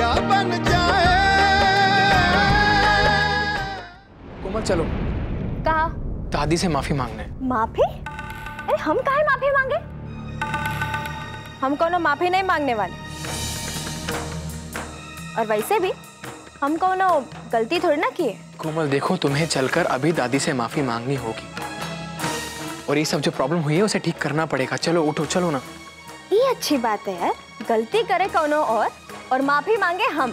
क्या बन जाए। कोमल चलो। कहा? दादी से माफी मांगने। माफी? अरे हम काहे माफी मांगे? हम कोनो माफी नहीं मांगने वाले। और वैसे भी हम कोनो गलती थोड़ी ना किए। कोमल देखो, तुम्हें चलकर अभी दादी से माफी मांगनी होगी और ये सब जो प्रॉब्लम हुई है उसे ठीक करना पड़ेगा। चलो उठो, चलो ना। ये अच्छी बात है यार, गलती करे कोनो और माफी मांगे हम।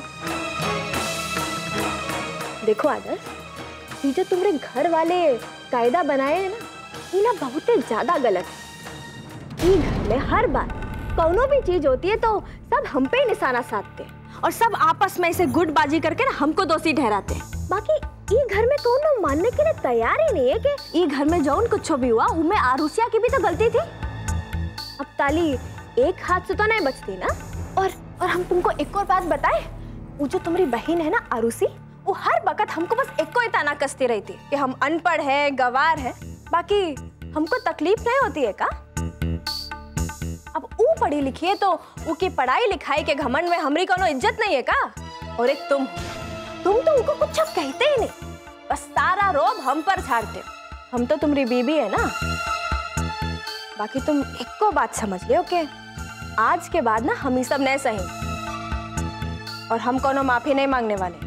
देखो आदर्श, ये जो तुम्हारे घर वाले कायदा बनाए हैं ना, ये ना बहुत ही ज्यादा गलत है। ये घर में हर बार कोनो भी चीज होती है तो सब हम पे ही निशाना साधते हैं और सब आपस में इसे गुटबाजी करके ना हमको दोषी ठहराते हैं। बाकी ये घर में कोनो मानने के लिए तैयार ही नहीं है कि ये घर में जौन कुछ भी हुआ उनमें आरुषिया की भी तो गलती थी। अब ताली एक हाथ से तो नहीं बचती ना। और हम तुमको एक और बात बताए, वो जो तुम्हारी बहन है ना आरुषि, वो हर वक्त हमको बस एक ही ताना कसती रहती कि हम अनपढ़ है, गवार है। बाकी हमको तकलीफ नहीं होती है का? अब वो पढ़ी लिखी है तो वो की पढ़ाई लिखाई के घमंड में हमारी कोनो इज्जत नहीं है का? और एक तुम तो उनको कुछ कहते ही नहीं, बस सारा रोब हम पर झाड़ते हो। हम तो तुम्हारी बीबी है ना। बाकी तुम एक को बात समझ लियो कि आज के बाद ना हम ही सब नहीं सही और हम कोनो माफी नहीं मांगने वाले।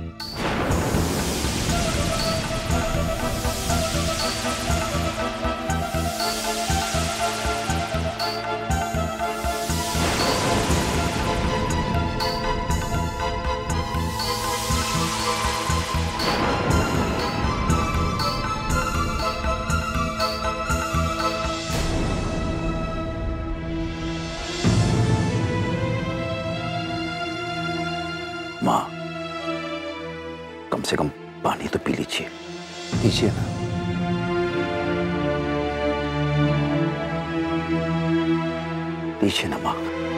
माँ, कम से कम पानी तो पी लीजिए। लीजिए ना। लीजिए ना माँ।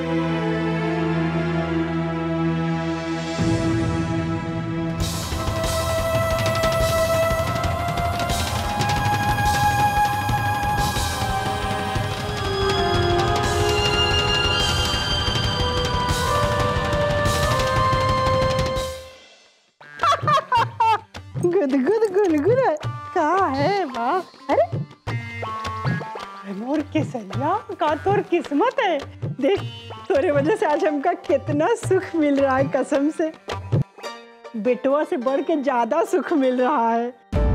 गुदगुद गुलगुल कहाँ है माँ? अरे मोर केसरिया का तोर किस्मत है। देख, तोरे वजह से आज हमका कितना सुख मिल रहा है। कसम से बेटवा से बढ़ के ज्यादा सुख मिल रहा है।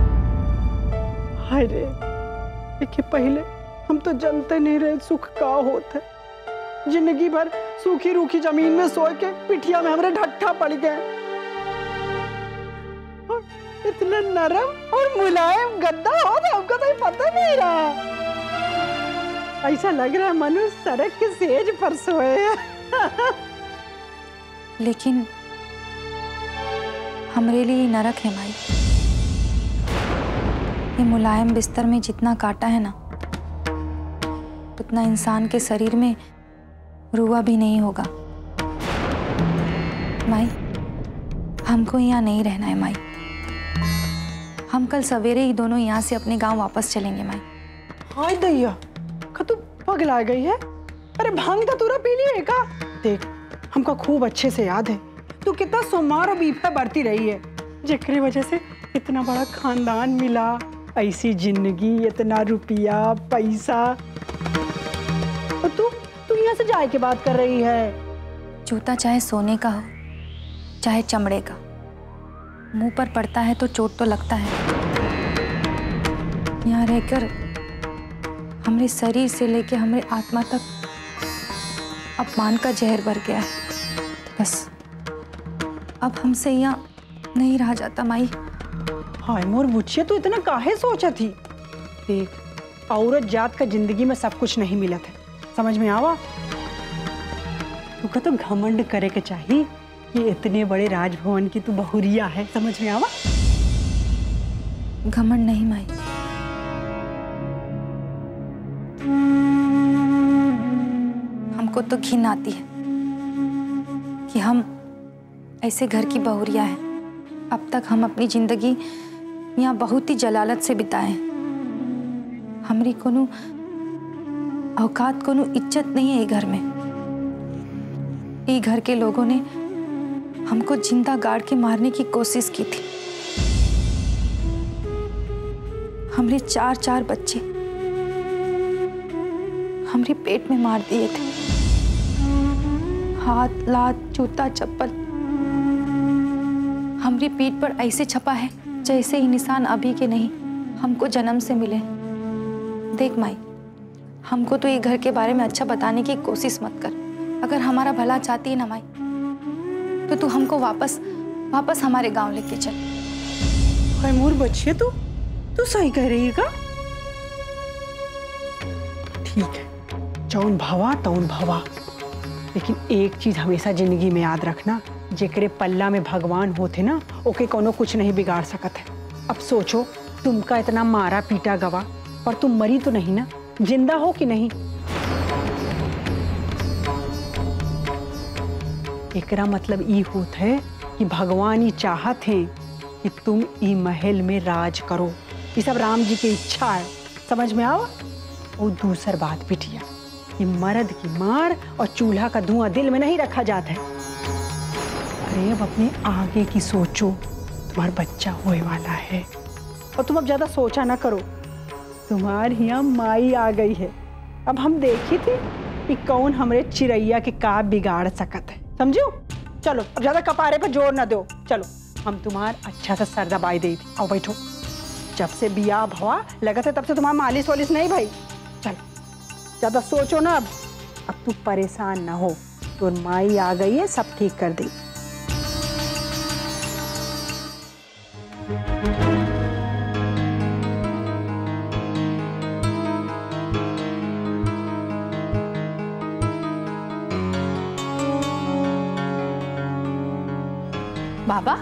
हाय रे, देखिए पहले हम तो जानते नहीं रहे सुख का होता है। जिंदगी भर सूखी रूखी जमीन में सोए के पिठिया में हमारे ढट्ठा पड़ गए। इतना नरम और मुलायम गद्दा हो तो हमको तो पता नहीं रहा। ऐसा लग रहा है मनुष्य सड़क के सेज पर सोए हैं। लेकिन हमरे लिए नरक है माई। ये मुलायम बिस्तर में जितना काटा है ना, उतना इंसान के शरीर में रुआ भी नहीं होगा। माई, हमको यहाँ नहीं रहना है माई। हम कल सवेरे ही दोनों यहाँ से अपने गांव वापस चलेंगे माई। हाय दैया, का तू पगला गई है? अरे भांग तो तूरा पी लिए का? देख, हमको खूब अच्छे से याद है तू कितना सोमार और बीफा बरती रही है, जेकरे वजह से इतना बड़ा खानदान मिला, ऐसी जिंदगी, इतना रुपया पैसा। और तू यहाँ से जाए की बात कर रही है। जूता चाहे सोने का हो चाहे चमड़े का, मुंह पर पड़ता है तो चोट तो लगता है। यहाँ रहकर हमारे शरीर से लेके हमारे आत्मा तक अपमान का जहर भर गया है। बस अब हमसे यहाँ नहीं रहा जाता माई। हाय मोर बुच्चिया, तू इतना काहे सोचा थी? देख, औरत जात का जिंदगी में सब कुछ नहीं मिला था, समझ में आवा? तुका तो घमंड करे के चाहिए। ये इतने बड़े राजभवन की तू बहुरिया है, समझ में आवा? घमंड नहीं माई, हमको तो घिन आती है कि हम ऐसे घर की बहुरिया हैं। अब तक हम अपनी जिंदगी यहाँ बहुत ही जलालत से बिताए हैं। हमारी कोनो औकात, कोनो इज्जत नहीं है ये घर में। ये घर के लोगों ने हमको जिंदा गाड़ के मारने की कोशिश की थी। हमरे 4 बच्चे हमरे पेट में मार दिए थे। हाथ, लात, जूता, चप्पल हमरी पीठ पर ऐसे छपा है जैसे ही निशान अभी के नहीं, हमको जन्म से मिले। देख माई, हमको तो ये घर के बारे में अच्छा बताने की कोशिश मत कर। अगर हमारा भला चाहती है ना माई, तो तू हमको वापस हमारे गांव लेके चल। कैमूर बच्चे तू सही कह रही है का? ठीक है, जौन भवा तौन भवा, लेकिन एक चीज हमेशा जिंदगी में याद रखना, जेकरे पल्ला में भगवान होते ना, ओके कोनो कुछ नहीं बिगाड़ सकत है। अब सोचो, तुमका इतना मारा पीटा गवा, पर तुम मरी तो नहीं ना, जिंदा हो कि नहीं? एकरा मतलब ई होत है कि भगवान ही चाहत हैं कि तुम ई महल में राज करो। ये सब राम जी की इच्छा है, समझ में आओ? और दूसर बात बिटिया, कि मर्द की मार और चूल्हा का धुआं दिल में नहीं रखा जाता है। अरे अब अपने आगे की सोचो, तुम्हारा बच्चा होने वाला है, और तुम अब ज्यादा सोचा ना करो। तुम्हारी यहाँ माई आ गई है, अब हम देखी थी कि कौन हमरे चिड़ैया के का बिगाड़ सकत है, समझो? चलो अब ज्यादा कपारे पर जोर ना दो, चलो हम तुम्हार अच्छा सा सर दबाई दे दी। आओ बैठो। जब से बिया भवा लगत है तब से तुम्हारा मालिश वालिश नहीं भाई। चलो ज्यादा सोचो ना, अब तू परेशान ना हो, तो माई आ गई है, सब ठीक कर दी। बाबा,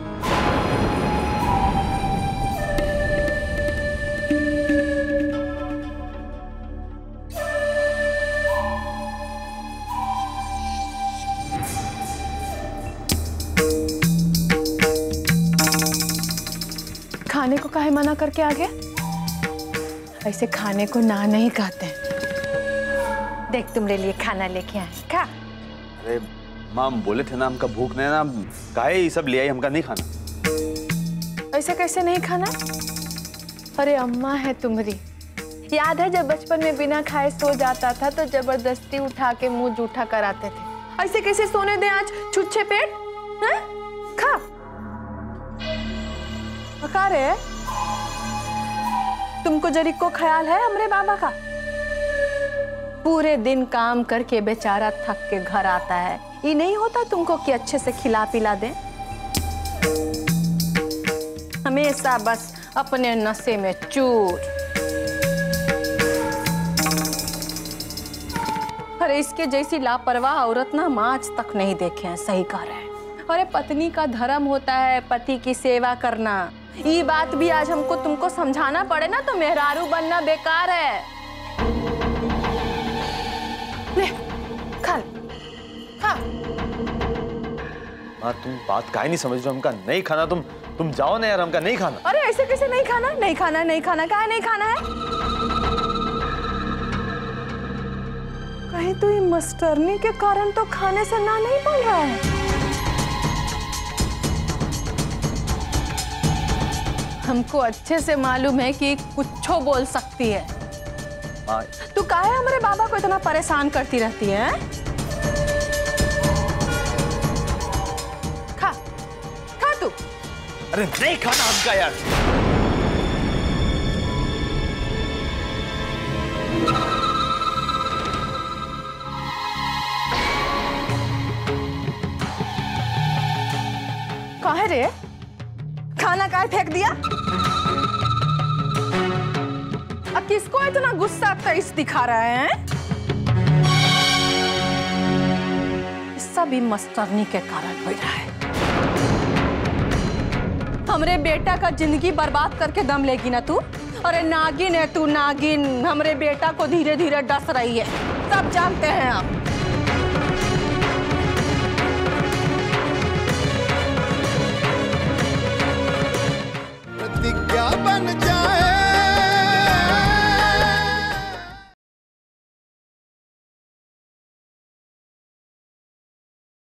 खाने को काहे मना करके आ गया? ऐसे खाने को ना नहीं कहते। देख तुमरे लिए खाना लेके आए, खा। अरे माँ, हम बोले थे ना हमका भूख नहीं ना, काहे ये सब ले आई, हमका नहीं खाना। ऐसे कैसे नहीं खाना? अरे अम्मा है तुम्हारी, याद है जब बचपन में बिना खाए सो जाता था तो जबरदस्ती उठा के मुंह जूठा कराते थे। ऐसे कैसे सोने दे आज छुच्छे पेट? हैं? खा। पका रे, तुमको जरी को ख्याल है हमरे बाबा का? पूरे दिन काम करके बेचारा थक के घर आता है, ये नहीं होता तुमको कि अच्छे से खिला पिला दे? हमेशा बस अपने नशे में चूर। अरे इसके जैसी लापरवाह औरत ना हम आज तक नहीं देखे हैं, सही कह रहे हैं। अरे पत्नी का धर्म होता है पति की सेवा करना, ये बात भी आज हमको तुमको समझाना पड़े ना, तो मेहरारू बनना बेकार है। ले, खा खा। माँ, तुम बात काहे नहीं समझ रहे हो? हमका नहीं खाना, तुम जाओ ना यार, हमका नहीं खाना। अरे ऐसे कैसे नहीं खाना? नहीं खाना, नहीं खाना, काहे नहीं खाना है? कहीं तो ये मास्टरनी के कारण तो खाने से ना नहीं बोल रहा है। हमको अच्छे से मालूम है कि कुछो बोल सकती है। तू काहे हमारे बाबा को इतना परेशान करती रहती है? खा खा तू। अरे नहीं खाना हमका यार। काहे रे, खाना काहे फेंक दिया? अब किसको इतना गुस्सा तेज दिखा रहा है? सब मास्टरनी के कारण हो रहा है। हमरे बेटा का जिंदगी बर्बाद करके दम लेगी ना तू? अरे नागिन है तू, नागिन। हमरे बेटा को धीरे धीरे डस रही है, सब जानते हैं आप।